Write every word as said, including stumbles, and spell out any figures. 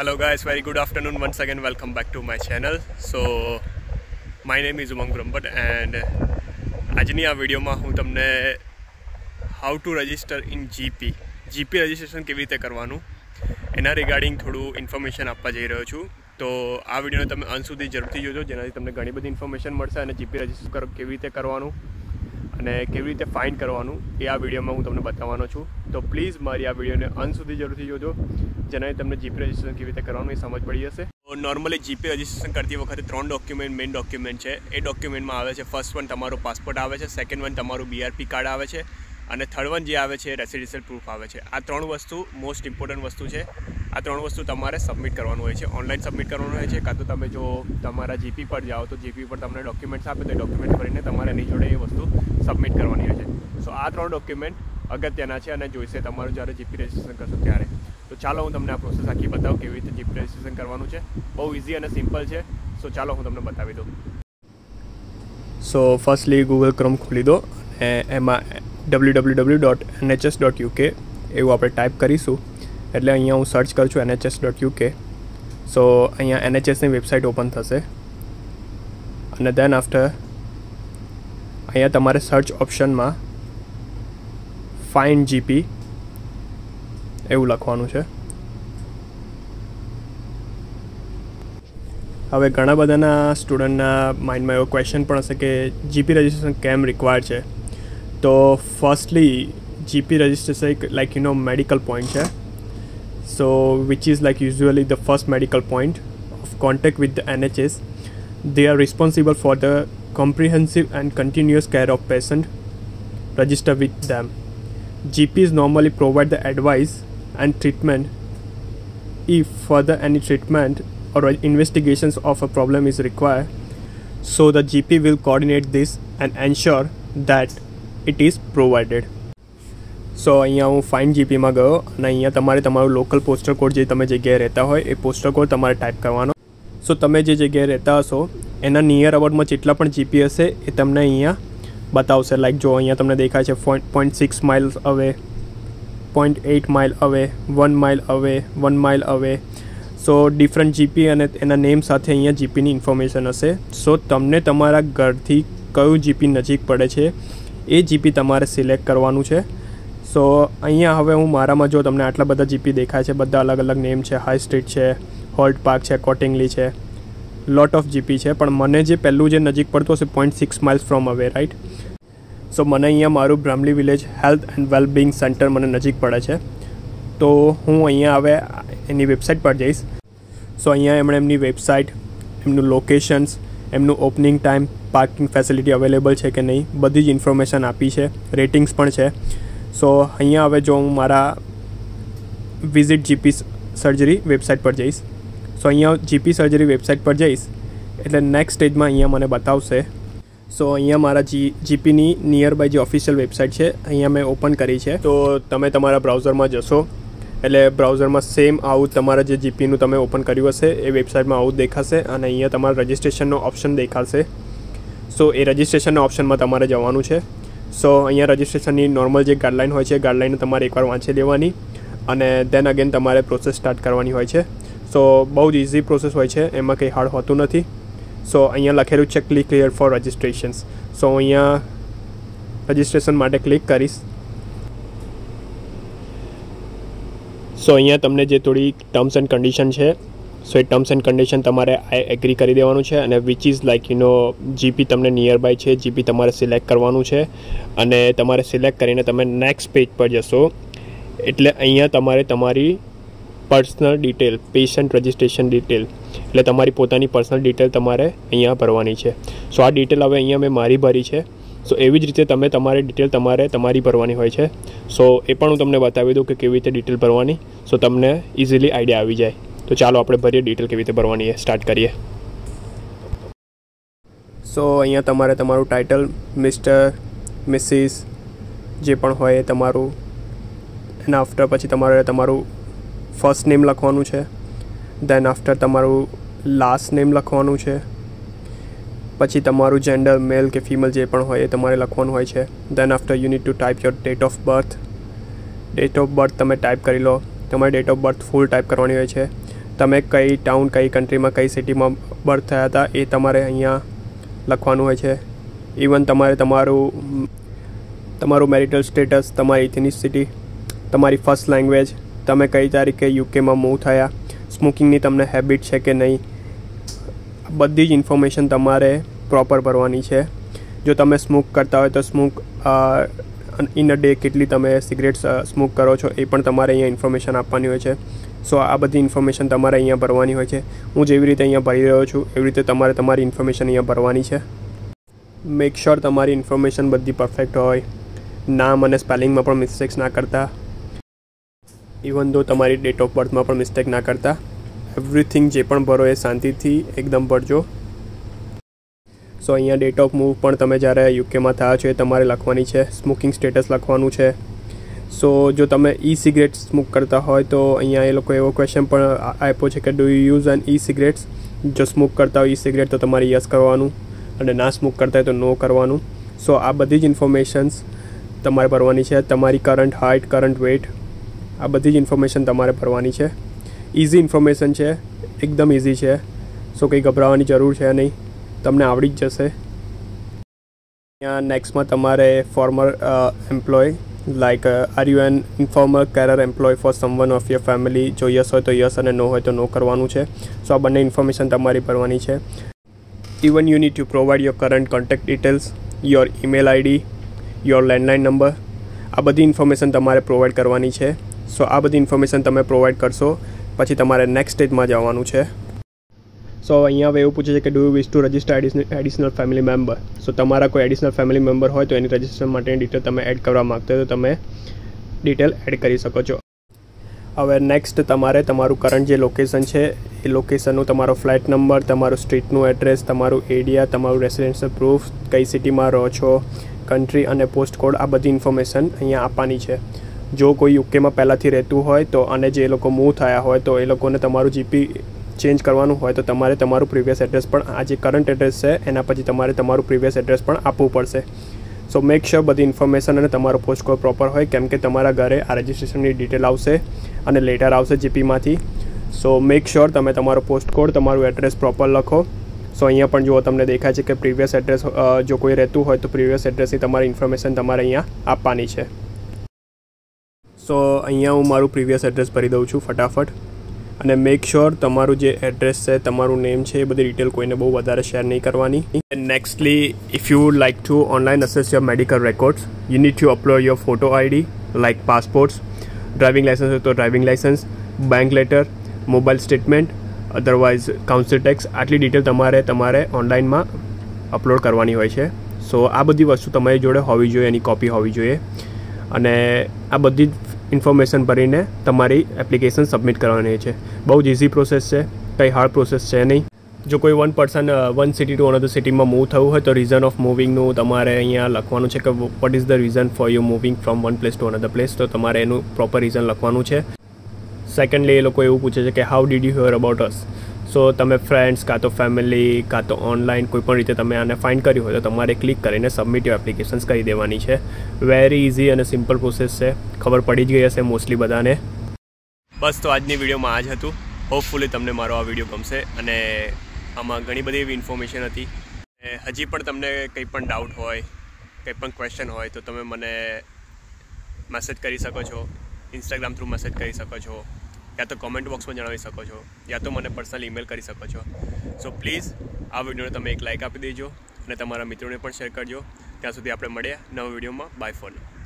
Hello guys, very good afternoon. Once again, welcome back to my channel. So my name is Umang Brahmbhatt and આજની આ વિડીયોમાં હું તમને how to register in GP GP registration કેવી રીતે કરવાનું એના રિગાર્ડિંગ થોડું ઇન્ફોર્મેશન આપવા જઈ રહ્યો છું. તો આ વિડીયોને તમે અંત સુધી જરૂરથી જોજો, જેનાથી તમને ઘણી બધી ઇન્ફોર્મેશન મળશે અને જીપી રજિસ્ટર કેવી રીતે કરવાનું અને કેવી રીતે ફાઇન કરવાનું એ આ વિડીયોમાં હું તમને બતાવવાનો છું. તો પ્લીઝ મારી આ વિડીયોને અંત સુધી જરૂરથી જોજો, જેનાથી તમને જીપી રજિસ્ટ્રેશન કેવી રીતે કરવાનું એ સમજ પડી જશે. તો નોર્મલી જીપી રજિસ્ટ્રેશન કરતી વખતે ત્રણ ડોક્યુમેન્ટ મેઇન ડોક્યુમેન્ટ છે. એ ડોક્યુમેન્ટમાં આવે છે ફર્સ્ટ વન તમારો પાસપોર્ટ આવે છે, સેકન્ડ વન તમારું બીઆરપી કાર્ડ આવે છે અને થર્ડ વન જે આવે છે રેસિડેન્શિયલ પ્રૂફ આવે છે. આ ત્રણ વસ્તુ મોસ્ટ ઇમ્પોર્ટન્ટ વસ્તુ છે. આ ત્રણ વસ્તુ તમારે સબમિટ કરવાનું હોય છે, ઓનલાઈન સબમિટ કરવાનું હોય છે. કાં તો તમે જો તમારા જીપી પર જાઓ તો જીપી પર તમને ડોક્યુમેન્ટ્સ આપે તો ડોક્યુમેન્ટ ભરીને તમારે એની જોડે એ વસ્તુ સબમિટ કરવાની હોય છે. સો આ ત્રણ ડોક્યુમેન્ટ અગત્યના છે અને જોઈશે તમારું જ્યારે જીપી રજિસ્ટ્રેશન કરશો ત્યારે. તો ચાલો હું તમને આ પ્રોસેસ આખી બતાવું કેવી રીતે જીપી રજિસ્ટ્રેશન કરવાનું છે. બહુ ઇઝી અને સિમ્પલ છે. સો ચાલો હું તમને બતાવી દઉં. સો ફર્સ્ટલી ગૂગલ ક્રોમ ખોલી દો અને એમાં W W W dot NHS dot UK એવું આપણે ટાઈપ કરીશું. એટલે અહીંયા હું સર્ચ કરું છું એનએચએસ ડોટ યુકે. સો અહીંયા એનએચએસની વેબસાઇટ ઓપન થશે અને દેન આફ્ટર અહીંયા તમારે સર્ચ ઓપ્શનમાં ફાઇન્ડ જીપી એવું લખવાનું છે. હવે ઘણા બધાના સ્ટુડન્ટના માઇન્ડમાં એવો ક્વેશ્ચન પણ હશે કે જીપી રજિસ્ટ્રેશન કેમ રિક્વાયર્ડ છે. તો ફર્સ્ટલી જીપી રજિસ્ટ્રેશન એક like you know medical point છે. So which is like usually the first medical point of contact with the NHS. They are responsible for the comprehensive and continuous care of patient registered with them. G Ps normally provide the advice and treatment if further any treatment or investigations of a problem is required. So the G P will coordinate this and ensure that it is provided. So અહીંયા હું fine જીપીમાં ગયો અને અહીંયા તમારે તમારું local postal code જે તમે જગ્યાએ રહેતા હોય એ પોસ્ટલ કોડ તમારે ટાઈપ કરવાનો. સો તમે જે જગ્યાએ રહેતા હશો એના નિયર અબાઉટમાં જેટલા પણ જીપી હશે એ તમને અહીંયા બતાવશે. લાઈક જો અહીંયા તમને દેખાય છે point six miles away, point eight mile away, one mile away, one mile away. So different GP અને એના નેમ સાથે અહીંયા જીપીની ઇન્ફોર્મેશન હશે. સો તમને તમારા ઘરથી કયું જીપી નજીક પડે છે એ જીપી તમારે સિલેક્ટ કરવાનું છે. સો અહીંયા હવે હું મારામાં જો તમને આટલા બધા જીપી દેખાય છે, બધા અલગ અલગ નેમ છે. હાઈ સ્ટ્રીટ છે, હોલ્ટ પાર્ક છે, કોટિંગલી છે, લોટ ઓફ જીપી છે. પણ મને જે પહેલું જે નજીક પડતું હશે point six miles from away, right. So મને અહીંયા મારું Bramley Village Health and Wellbeing Centre મને નજીક પડે છે. તો હું અહીંયા હવે એની વેબસાઇટ પર જઈશ. સો અહીંયા એમણે એમની વેબસાઇટ, એમનું લોકેશન્સ, એમનું opening time, parking facility available છે કે નહીં, બધી જ ઇન્ફોર્મેશન આપી છે. રેટિંગ્સ પણ છે. સો અહીંયા હવે જો હું મારા વિઝિટ જીપી સર્જરી વેબસાઇટ પર જઈશ. સો અહીંયા જીપી સર્જરી વેબસાઇટ પર જઈશ એટલે નેક્સ્ટ સ્ટેજમાં અહીંયા મને બતાવશે. સો અહીંયા મારા જી જીપીની નિયર બાય જે ઓફિશિયલ વેબસાઇટ છે અહીંયા મેં ઓપન કરી છે. તો તમે તમારા બ્રાઉઝરમાં જશો એટલે બ્રાઉઝરમાં સેમ આવું તમારા જે જીપીનું તમે ઓપન કર્યું હશે એ વેબસાઇટમાં આવું દેખાશે અને અહીંયા તમારા રજિસ્ટ્રેશનનો ઓપ્શન દેખાશે. સો એ રજિસ્ટ્રેશનના ઓપ્શનમાં તમારે જવાનું છે. સો અહીંયા રજિસ્ટ્રેશનની નોર્મલ જે ગાઈડલાઇન હોય છે એ ગાઈડલાઇન તમારે એકવાર વાંચી લેવાની અને દેન અગેન તમારે પ્રોસેસ સ્ટાર્ટ કરવાની હોય છે. સો બહુ જ ઇઝી પ્રોસેસ હોય છે, એમાં કંઈ હાર્ડ હોતું નથી. સો અહીંયા લખેલું છે click clear for registrations. So અહીંયા રજિસ્ટ્રેશન માટે ક્લિક કરીશ. સો અહીંયા તમને જે થોડી ટર્મ્સ એન્ડ કન્ડિશન છે સો એ ટર્મ્સ એન્ડ કન્ડિશન તમારે આઈ એગ્રી કરી દેવાનું છે અને which is like you know GP તમને નિયર બાય છે, જીપી તમારે સિલેક્ટ કરવાનું છે અને તમારે સિલેક્ટ કરીને તમે નેક્સ્ટ પેજ પર જશો એટલે અહીંયા તમારે તમારી personal detail, patient registration detail એટલે તમારી પોતાની પર્સનલ ડિટેલ તમારે અહીંયા ભરવાની છે. સો આ ડિટેલ હવે અહીંયા મેં મારી ભરી છે. સો એવી જ રીતે તમે તમારી ડિટેલ તમારે તમારી ભરવાની હોય છે. સો એ પણ હું તમને બતાવી દઉં કે કેવી રીતે ડિટેલ ભરવાની, સો તમને ઇઝીલી આઈડિયા આવી જાય. તો ચાલો આપણે ભરીએ ડિટેલ કેવી રીતે ભરવાની છે, સ્ટાર્ટ કરીએ. સો અહીંયા તમારે તમારું ટાઇટલ મિસ્ટર, મિસિસ જે પણ હોય એ તમારું, એના આફ્ટર પછી તમારે તમારું ફર્સ્ટ નેમ લખવાનું છે. દેન આફ્ટર તમારું લાસ્ટ નેમ લખવાનું છે. પછી તમારું જેન્ડર મેલ કે ફિમેલ જે પણ હોય એ તમારે લખવાનું હોય છે. Then after you need to type your date of birth. Date of birth તમે ટાઈપ કરી લો. તમારી date of birth full type કરવાની હોય છે. તમે કઈ ટાઉન, કઈ કન્ટ્રીમાં, કઈ સિટીમાં બર્થ થયા હતા એ તમારે અહીંયા લખવાનું હોય છે. ઇવન તમારે તમારું તમારું મેરિટલ સ્ટેટસ, તમારી ઇથેનિસિટી, તમારી ફર્સ્ટ લેંગ્વેજ, તમે કઈ તારીખે યુકેમાં મૂવ થયા, સ્મોકિંગની તમને હેબિટ છે કે નહીં, બધી જ ઇન્ફોર્મેશન તમારે પ્રોપર ભરવાની છે. જો તમે સ્મોક કરતા હોય તો સ્મોક ઇન અ ડે કેટલી તમે સિગરેટ્સ સ્મોક કરો છો એ પણ તમારે અહીંયા ઇન્ફોર્મેશન આપવાની હોય છે. સો આ બધી ઇન્ફોર્મેશન તમારે અહીંયા ભરવાની હોય છે. હું જેવી રીતે અહીંયા ભરી રહ્યો છું એવી રીતે તમારે તમારી ઇન્ફોર્મેશન અહીંયા ભરવાની છે. મેક શ્યોર તમારી ઇન્ફોર્મેશન બધી પરફેક્ટ હોય, નામ અને સ્પેલિંગમાં પણ મિસ્ટેક્સ ના કરતા, ઇવન દો તમારી ડેટ ઓફ બર્થમાં પણ મિસ્ટેક ના કરતા. એવરીથિંગ જે પણ ભરો એ શાંતિથી એકદમ ભરજો. સો અહીંયા ડેટ ઓફ મૂવ પણ તમે જ્યારે યુકેમાં થયા છો એ તમારે લખવાની છે. સ્મોકિંગ સ્ટેટસ લખવાનું છે. સો જો તમે ઈ સિગરેટ સ્મોક કરતા હોય તો અહીંયા એ લોકો એવો ક્વેશ્ચન પણ આપ્યો છે કે do you use an e cigarettes. જો સ્મોક કરતા હોય ઈ સિગરેટ તો તમારે યસ કરવાનું, અને ના સ્મોક કરતા હોય તો નો કરવાનું. સો આ બધી જ ઇન્ફોર્મેશન્સ તમારે ભરવાની છે. તમારી કરંટ હાઇટ, કરંટ વેટ, આ બધી જ ઇન્ફોર્મેશન તમારે ભરવાની છે. ઇઝી ઇન્ફોર્મેશન છે, એકદમ ઇઝી છે. સો કંઈ ગભરાવાની જરૂર છે નહીં, તમને આવડી જ જશે. અહીંયા નેક્સ્ટમાં તમારે former employ like are you an informer carer employ for someone of your family. જો યસ હોય તો યસ અને નો હોય તો નો કરવાનું છે. સો આ બંને ઇન્ફોર્મેશન તમારી ભરવાની છે. Even you need to provide your current contact details, your email ID, your landline number. આ બધી ઇન્ફોર્મેશન તમારે પ્રોવાઈડ કરવાની છે. સો આ બધી ઇન્ફોર્મેશન તમે પ્રોવાઈડ કરશો પછી તમારે નેક્સ્ટ સ્ટેજમાં જવાનું છે. સો અહીંયા હવે એવું પૂછે છે કે do you wish to register additional family member. So તમારા કોઈ એડિશનલ ફેમિલી મેમ્બર હોય તો એની રજિસ્ટ્રેશન માટેની ડિટેલ તમે એડ કરવા માગતા હોય તો તમે ડિટેલ એડ કરી શકો છો. હવે નેક્સ્ટ તમારે તમારું કરંટ જે લોકેશન છે એ લોકેશનનું તમારો ફ્લેટ નંબર, તમારું સ્ટ્રીટનું એડ્રેસ, તમારું એરિયા, તમારું રેસિડેન્શિયલ પ્રૂફ, કઈ સિટીમાં રહો છો, કન્ટ્રી અને પોસ્ટ કોડ, આ બધી ઇન્ફોર્મેશન અહીંયા આપવાની છે. જો કોઈ યુકેમાં પહેલાંથી રહેતું હોય તો અને જે લોકો મૂવ થયા હોય તો એ લોકોને તમારું જીપી ચેન્જ કરવાનું હોય તો તમારે તમારું પ્રીવિયસ એડ્રેસ પણ, આ જે કરંટ એડ્રેસ છે એના પછી તમારે તમારું પ્રીવિયસ એડ્રેસ પણ આપવું પડશે. સો મેક શ્યોર બધી ઇન્ફોર્મેશન અને તમારો પોસ્ટ કોડ પ્રોપર હોય, કેમ કે તમારા ઘરે આ રજિસ્ટ્રેશનની ડિટેલ આવશે અને લેટર આવશે જીપીમાંથી. સો મેક શ્યોર તમે તમારો પોસ્ટ કોડ, તમારું એડ્રેસ પ્રોપર લખો. સો અહીંયા પણ જુઓ તમને દેખાય છે કે પ્રીવિયસ એડ્રેસ જો કોઈ રહેતું હોય તો પ્રીવિયસ એડ્રેસની તમારી ઇન્ફોર્મેશન તમારે અહીંયા આપવાની છે. સો અહીંયા હું મારું પ્રીવિયસ એડ્રેસ ભરી દઉં છું ફટાફટ. અને મેક શ્યોર તમારું જે એડ્રેસ છે, તમારું નેમ છે, એ બધી ડિટેલ કોઈને બહુ વધારે શેર નહીં કરવાની. Nextly, if you like to online access your medical records, you need to upload your photo ID like passports, driving licence હોય તો driving licence, bank letter, mobile statement, otherwise council tax. આટલી detail તમારે તમારે ઓનલાઈનમાં upload કરવાની હોય છે. સો આ બધી વસ્તુ તમારી જોડે હોવી જોઈએ, એની કોપી હોવી જોઈએ. અને આ બધી જ ઇન્ફોર્મેશન ભરીને તમારી એપ્લિકેશન સબમિટ કરવાની છે. બહુ જ ઇઝી પ્રોસેસ છે, કંઈ હાર્ડ પ્રોસેસ છે નહીં. જો કોઈ one person one city to another સિટીમાં મૂવ થવું હોય તો રીઝન ઓફ મૂવિંગનું તમારે અહીંયા લખવાનું છે કે what is the reason for you moving from one place to another place. તો તમારે એનું પ્રોપર રીઝન લખવાનું છે. સેકન્ડલી, એ લોકો એવું પૂછે છે કે how did you hear about us. So તમે ફ્રેન્ડ્સ કાં તો ફેમિલી કાં તો ઓનલાઈન કોઈ પણ રીતે તમે આને ફાઇન્ડ કર્યું હોય તો તમારે ક્લિક કરીને સબમિટ યોર એપ્લિકેશન્સ કરી દેવાની છે. વેરી ઇઝી અને સિમ્પલ પ્રોસેસ છે. ખબર પડી જ ગઈ હશે મોસ્ટલી બધાને. બસ તો આજની વિડીયોમાં આ જ હતું. હોપફુલી તમને મારો આ વિડીયો ગમશે અને આમાં ઘણી બધી એવી ઇન્ફોર્મેશન હતી. હજી પણ તમને કંઈ પણ ડાઉટ હોય, કંઈ પણ ક્વેશ્ચન હોય તો તમે મને મેસેજ કરી શકો છો, ઇન્સ્ટાગ્રામ થ્રુ મેસેજ કરી શકો છો, યા તો કોમેન્ટ બોક્સમાં જણાવી શકો છો, યા તો મને પર્સનલ ઈમેલ કરી શકો છો. સો પ્લીઝ આ વિડીયોને તમે એક લાઇક આપી દેજો અને તમારા મિત્રોને પણ શેર કરજો. ત્યાં સુધી આપણે મળીએ નવા વિડીયોમાં. Bye for now.